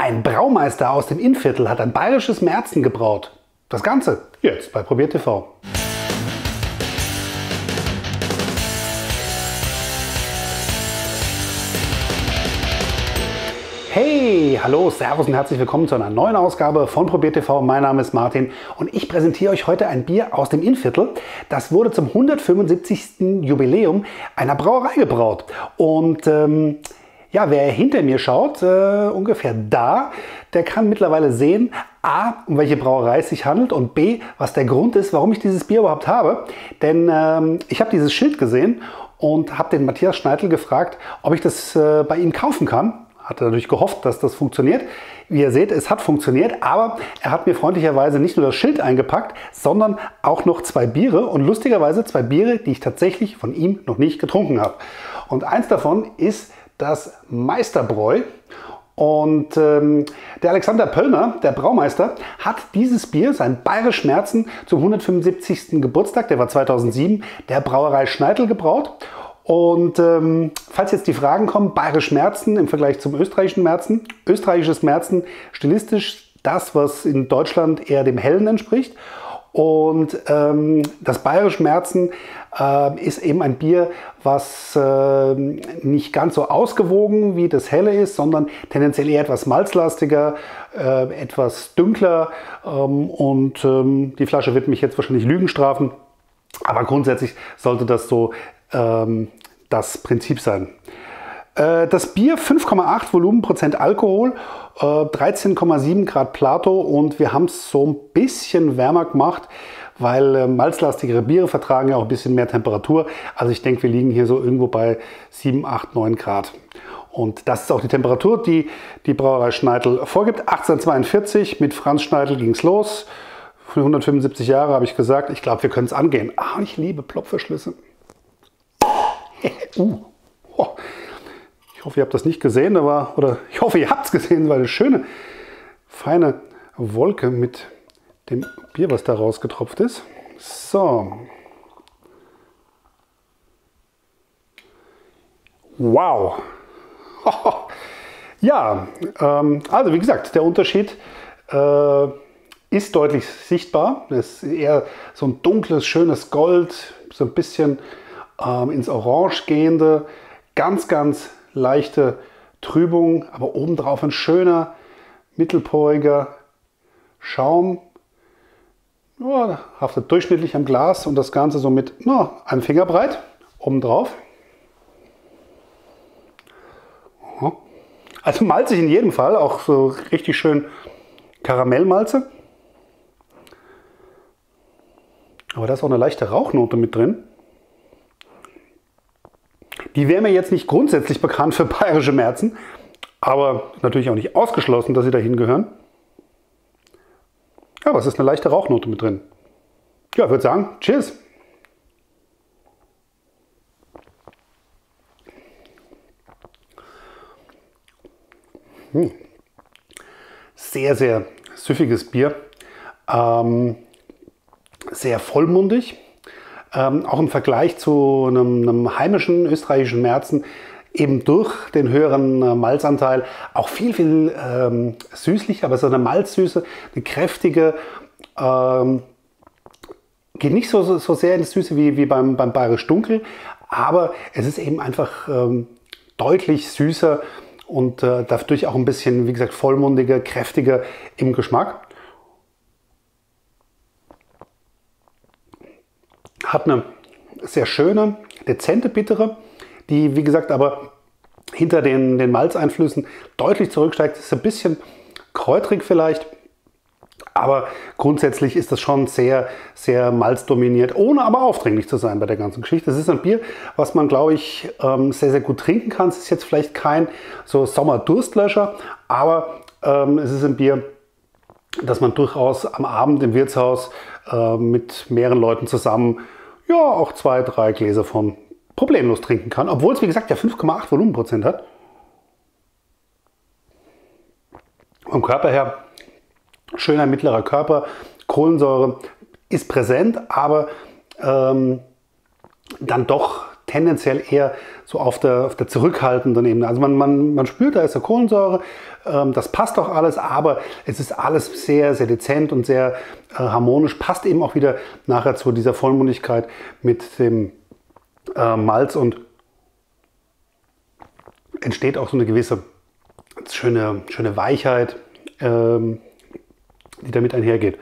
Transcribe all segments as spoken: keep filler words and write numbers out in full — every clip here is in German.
Ein Braumeister aus dem Innviertel hat ein bayerisches Märzen gebraut. Das Ganze jetzt bei Probiert T V. Hey, hallo, servus und herzlich willkommen zu einer neuen Ausgabe von Probiert T V. Mein Name ist Martin und ich präsentiere euch heute ein Bier aus dem Innviertel. Das wurde zum hundertfünfundsiebzigsten Jubiläum einer Brauerei gebraut. Und ähm, ja, wer hinter mir schaut, äh, ungefähr da, der kann mittlerweile sehen, a, um welche Brauerei es sich handelt und b, was der Grund ist, warum ich dieses Bier überhaupt habe. Denn ähm, ich habe dieses Schild gesehen und habe den Matthias Schneidl gefragt, ob ich das äh, bei ihm kaufen kann. Hatte natürlich gehofft, dass das funktioniert. Wie ihr seht, es hat funktioniert, aber er hat mir freundlicherweise nicht nur das Schild eingepackt, sondern auch noch zwei Biere und lustigerweise zwei Biere, die ich tatsächlich von ihm noch nicht getrunken habe. Und eins davon ist das Meisterbräu. Und ähm, der Alexander Pöllner, der Braumeister, hat dieses Bier, sein Bayerisch Märzen, zum hundertfünfundsiebzigsten Geburtstag, der war zweitausendsieben, der Brauerei Schneidl gebraut. Und ähm, falls jetzt die Fragen kommen, Bayerisch Märzen im Vergleich zum österreichischen Märzen. Österreichisches Märzen, stilistisch das, was in Deutschland eher dem Hellen entspricht. Und ähm, das Bayerisch Märzen äh, ist eben ein Bier, was äh, nicht ganz so ausgewogen wie das Helle ist, sondern tendenziell eher etwas malzlastiger, äh, etwas dünkler. Ähm, und ähm, die Flasche wird mich jetzt wahrscheinlich Lügen strafen. Aber grundsätzlich sollte das so ähm, das Prinzip sein. Äh, das Bier fünf Komma acht Volumenprozent Alkohol, äh, dreizehn Komma sieben Grad Plato und wir haben es so ein bisschen wärmer gemacht, weil äh, malzlastigere Biere vertragen ja auch ein bisschen mehr Temperatur. Also ich denke, wir liegen hier so irgendwo bei sieben, acht, neun Grad. Und das ist auch die Temperatur, die die Brauerei Schneidl vorgibt. achtzehnhundertzweiundvierzig mit Franz Schneidl ging es los. Für hundertfünfundsiebzig Jahre habe ich gesagt, ich glaube, wir können es angehen. Ah, und ich liebe Plopverschlüsse. uh. oh. Ich hoffe, ihr habt das nicht gesehen, aber, oder ich hoffe, ihr habt es gesehen, weil eine schöne, feine Wolke mit dem Bier, was da rausgetropft ist. So. Wow. Ja, ähm, also wie gesagt, der Unterschied äh, ist deutlich sichtbar. Es ist eher so ein dunkles, schönes Gold, so ein bisschen ähm, ins Orange gehende, ganz, ganz leichte Trübung, aber obendrauf ein schöner, mittelporiger Schaum. Ja, haftet durchschnittlich am Glas und das Ganze so mit no, einem Finger breit obendrauf. Also malzig in jedem Fall, auch so richtig schön Karamellmalze. Aber da ist auch eine leichte Rauchnote mit drin. Die wäre mir jetzt nicht grundsätzlich bekannt für bayerische Märzen, aber natürlich auch nicht ausgeschlossen, dass sie dahin gehören. Aber es ist eine leichte Rauchnote mit drin. Ja, ich würde sagen, cheers! Hm. Sehr, sehr süffiges Bier. Ähm, sehr vollmundig. Ähm, auch im Vergleich zu einem, einem heimischen österreichischen Märzen eben durch den höheren äh, Malzanteil auch viel, viel ähm, süßlicher, aber so eine Malzsüße, eine kräftige, ähm, geht nicht so, so, so sehr in das Süße wie, wie beim, beim Bayerisch Dunkel, aber es ist eben einfach ähm, deutlich süßer und äh, dadurch auch ein bisschen, wie gesagt, vollmundiger, kräftiger im Geschmack. Hat eine sehr schöne, dezente Bittere, die wie gesagt aber hinter den, den Malzeinflüssen deutlich zurücksteigt. Ist ein bisschen kräutrig vielleicht, aber grundsätzlich ist das schon sehr, sehr malzdominiert, ohne aber aufdringlich zu sein bei der ganzen Geschichte. Es ist ein Bier, was man, glaube ich, sehr, sehr gut trinken kann. Es ist jetzt vielleicht kein so Sommerdurstlöscher, aber ähm, es ist ein Bier, das man durchaus am Abend im Wirtshaus äh, mit mehreren Leuten zusammen ja auch zwei, drei Gläser von problemlos trinken kann, obwohl es wie gesagt ja fünf Komma acht Volumenprozent hat. Vom Körper her schöner mittlerer Körper, Kohlensäure ist präsent, aber ähm, dann doch tendenziell eher so auf der, auf der zurückhaltenden Ebene. Also man, man, man spürt, da ist eine Kohlensäure, ähm, das passt auch alles, aber es ist alles sehr, sehr dezent und sehr äh, harmonisch, passt eben auch wieder nachher zu dieser Vollmundigkeit mit dem äh, Malz und entsteht auch so eine gewisse schöne, schöne Weichheit, ähm, die damit einhergeht.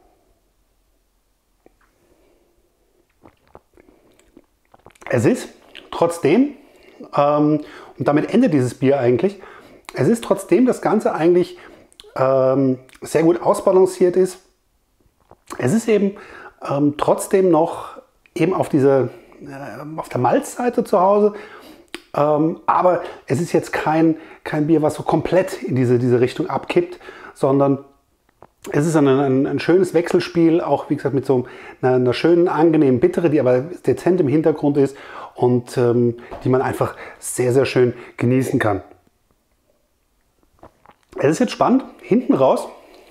Es ist trotzdem, ähm, und damit endet dieses Bier eigentlich, es ist trotzdem das Ganze eigentlich ähm, sehr gut ausbalanciert ist. Es ist eben ähm, trotzdem noch eben auf, diese, äh, auf der Malzseite zu Hause, ähm, aber es ist jetzt kein, kein Bier, was so komplett in diese, diese Richtung abkippt, sondern es ist ein, ein, ein schönes Wechselspiel, auch wie gesagt mit so einer, einer schönen, angenehmen Bittere, die aber dezent im Hintergrund ist und ähm, die man einfach sehr, sehr schön genießen kann. Es ist jetzt spannend, hinten raus,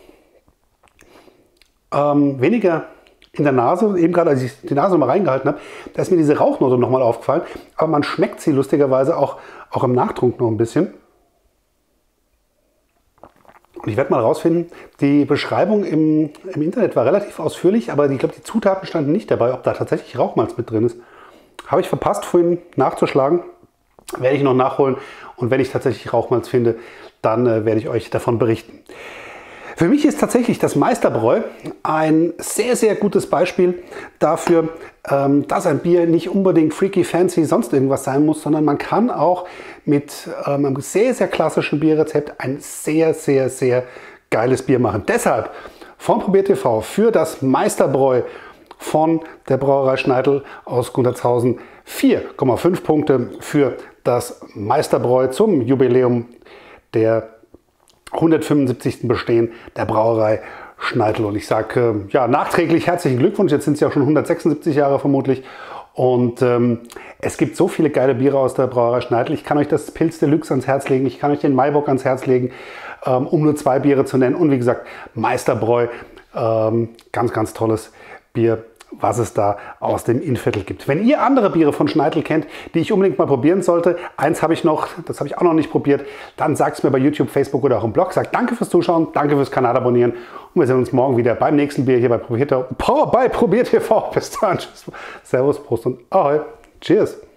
ähm, weniger in der Nase, eben gerade als ich die Nase mal reingehalten habe, da ist mir diese Rauchnote nochmal aufgefallen, aber man schmeckt sie lustigerweise auch, auch im Nachtrunk noch ein bisschen. Und ich werde mal rausfinden, die Beschreibung im, im Internet war relativ ausführlich, aber ich glaube, die Zutaten standen nicht dabei, ob da tatsächlich Rauchmalz mit drin ist. Habe ich verpasst, vorhin nachzuschlagen, werde ich noch nachholen und wenn ich tatsächlich Rauchmalz finde, dann äh, werde ich euch davon berichten. Für mich ist tatsächlich das Meisterbräu ein sehr, sehr gutes Beispiel dafür, ähm, dass ein Bier nicht unbedingt freaky, fancy, sonst irgendwas sein muss, sondern man kann auch mit ähm, einem sehr, sehr klassischen Bierrezept ein sehr, sehr, sehr geiles Bier machen. Deshalb von ProbierTV für das Meisterbräu von der Brauerei Schneidl aus Gundertshausen vier Komma fünf Punkte für das Meisterbräu zum Jubiläum der hundertfünfundsiebzigsten Bestehen der Brauerei Schneidl. Und ich sage ja nachträglich herzlichen Glückwunsch, jetzt sind es ja auch schon hundertsechsundsiebzig Jahre vermutlich. Und ähm, es gibt so viele geile Biere aus der Brauerei Schneidl. Ich kann euch das Pils Deluxe ans Herz legen, ich kann euch den Maibock ans Herz legen, ähm, um nur zwei Biere zu nennen. Und wie gesagt, Meisterbräu, ähm, ganz, ganz tolles Bier, was es da aus dem Innviertel gibt. Wenn ihr andere Biere von Schneidl kennt, die ich unbedingt mal probieren sollte, eins habe ich noch, das habe ich auch noch nicht probiert, dann sagt es mir bei YouTube, Facebook oder auch im Blog. Sagt danke fürs Zuschauen, danke fürs Kanal abonnieren und wir sehen uns morgen wieder beim nächsten Bier hier bei ProbierTV. Bei ProbierTV. Bis dann. Servus, Prost und Ahoi. Cheers.